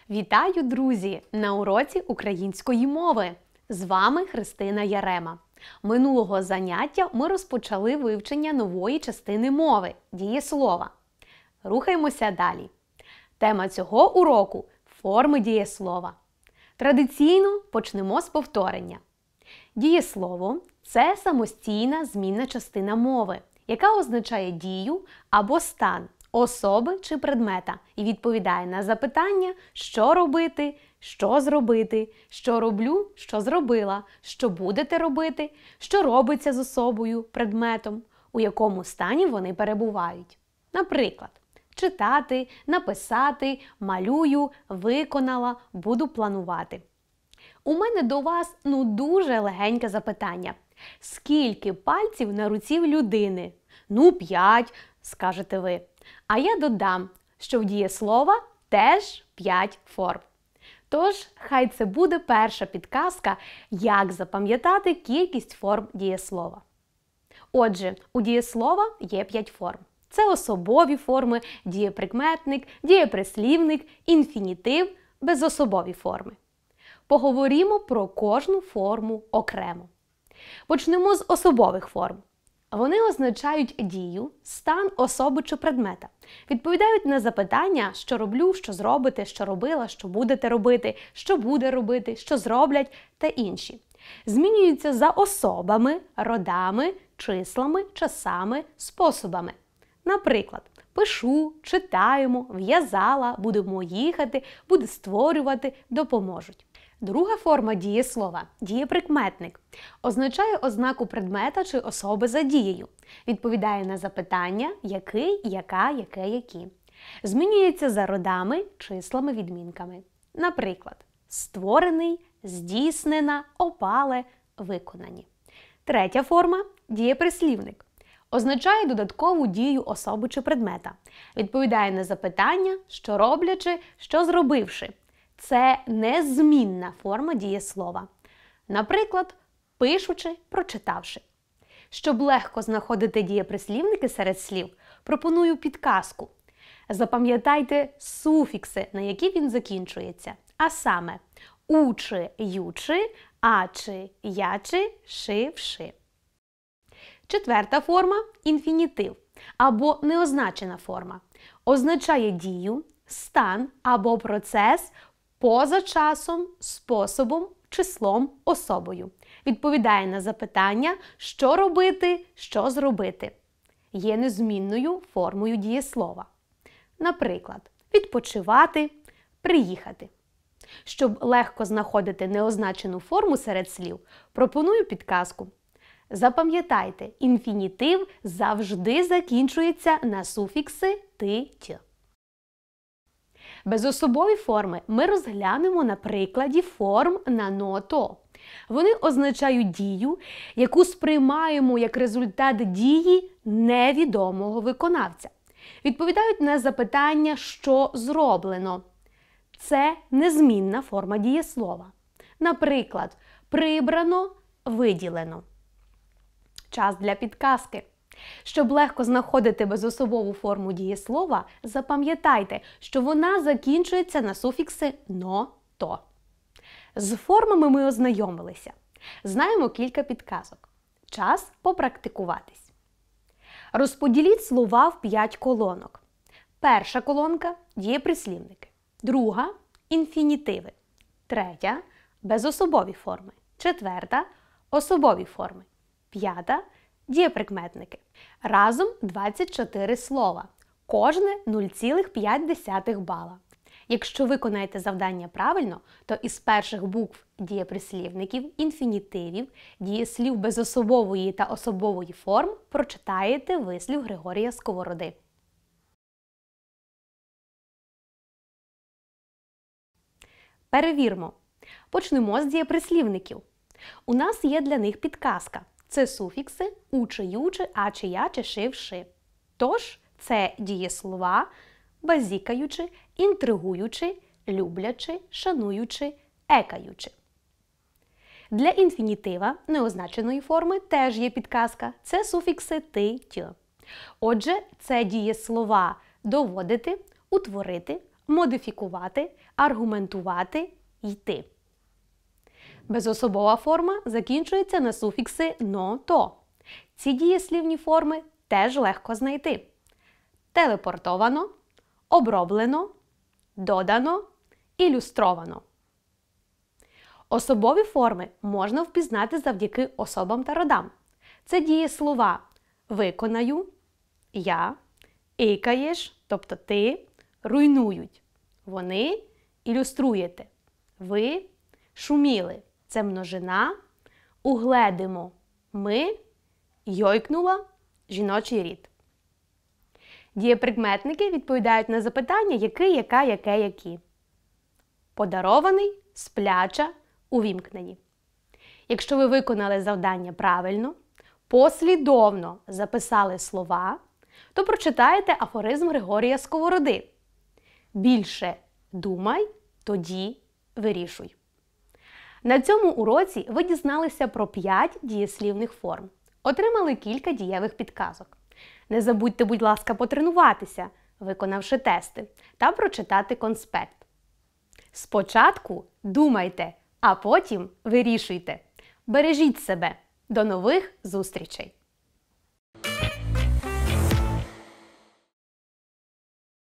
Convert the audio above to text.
Вітаю, друзі! На уроці української мови! З вами Христина Ярема. Минулого заняття ми розпочали вивчення нової частини мови – дієслова. Рухаємося далі. Тема цього уроку – форми дієслова. Традиційно почнемо з повторення. Дієслово – це самостійна змінна частина мови, яка означає дію або стан особи чи предмета і відповідає на запитання, що робити, що зробити, що роблю, що зробила, що будете робити, що робиться з особою, предметом, у якому стані вони перебувають. Наприклад, читати, написати, малюю, виконала, буду планувати. У мене до вас дуже легеньке запитання. Скільки пальців на руці в людини? 5, скажете ви. А я додам, що в дієслова теж 5 форм. Тож, хай це буде перша підказка, як запам'ятати кількість форм дієслова. Отже, у дієслова є 5 форм. Це особові форми, дієприкметник, дієприслівник, інфінітив, безособові форми. Поговоримо про кожну форму окремо. Почнемо з особових форм. Вони означають дію, стан особи чи предмета. Відповідають на запитання, що роблю, що зробите, що робила, що будете робити, що буде робити, що зроблять та інші. Змінюються за особами, родами, числами, часами, способами. Наприклад, пишу, читаємо, в'язала, будемо їхати, буде створювати, допоможуть. Друга форма дієслова – дієприкметник. Означає ознаку предмета чи особи за дією. Відповідає на запитання який, яка, яке, які. Змінюється за родами, числами, відмінками. Наприклад, створений, здійснена, опале, виконані. Третя форма – дієприслівник. Означає додаткову дію особи чи предмета. Відповідає на запитання, що роблячи, що зробивши. Це незмінна форма дієслова. Наприклад, пишучи, прочитавши. Щоб легко знаходити дієприслівники серед слів, пропоную підказку. Запам'ятайте суфікси, на які він закінчується. А саме учи, ючи, ачи, ячи, ши, вши. Четверта форма – інфінітив або неозначена форма. Означає дію, стан або процес поза часом, способом, числом, особою. Відповідає на запитання, що робити, що зробити. Є незмінною формою дієслова. Наприклад, відпочивати, приїхати. Щоб легко знаходити неозначену форму серед слів, пропоную підказку. Запам'ятайте, інфінітив завжди закінчується на суфікси «ти», «т». Безособові форми ми розглянемо на прикладі форм на «но-то». Вони означають дію, яку сприймаємо як результат дії невідомого виконавця. Відповідають на запитання, що зроблено. Це незмінна форма дієслова. Наприклад, прибрано, виділено. Час для підказки. Щоб легко знаходити безособову форму дієслова, запам'ятайте, що вона закінчується на суфікси «но-то». З формами ми ознайомилися. Знаємо кілька підказок. Час попрактикуватись. Розподіліть слова в 5 колонок. Перша колонка – дієприслівники. Друга – інфінітиви. Третя – безособові форми. Четверта – особові форми. П'ята – дієприкметники. Разом 24 слова. Кожне 0,5 бала. Якщо виконаєте завдання правильно, то із перших букв дієприслівників, інфінітивів, дієслів безособової та особової форм прочитаєте вислів Григорія Сковороди. Перевірмо. Почнемо з дієприслівників. У нас є для них підказка. Це суфікси учи, ючи, ачи, ячи, ши, вши. Тож, це дієслова базікаючи, інтригуючи, люблячи, шануючи, екаючи. Для інфінітива неозначеної форми теж є підказка. Це суфікси ти, тьо. Отже, це дієслова доводити, утворити, модифікувати, аргументувати, йти. Безособова форма закінчується на суфікси «но-то». Ці дієслівні форми теж легко знайти. Телепортовано, оброблено, додано, ілюстровано. Особові форми можна впізнати завдяки особам та родам. Це дієслова «виконаю», «я», «ікаєш», тобто «ти», «руйнують». Вони ілюструєте. Ви шуміли. Це множина. Угледимо. Ми. Йойкнула. Жіночий рід. Дієприкметники відповідають на запитання який, яка, яке, які. Подарований, спляча, увімкнені. Якщо ви виконали завдання правильно, послідовно записали слова, то прочитаєте афоризм Григорія Сковороди. Більше думай, тоді вирішуй. На цьому уроці ви дізналися про 5 дієслівних форм. Отримали кілька дієвих підказок. Не забудьте, будь ласка, потренуватися, виконавши тести, та прочитати конспект. Спочатку думайте, а потім вирішуйте. Бережіть себе. До нових зустрічей!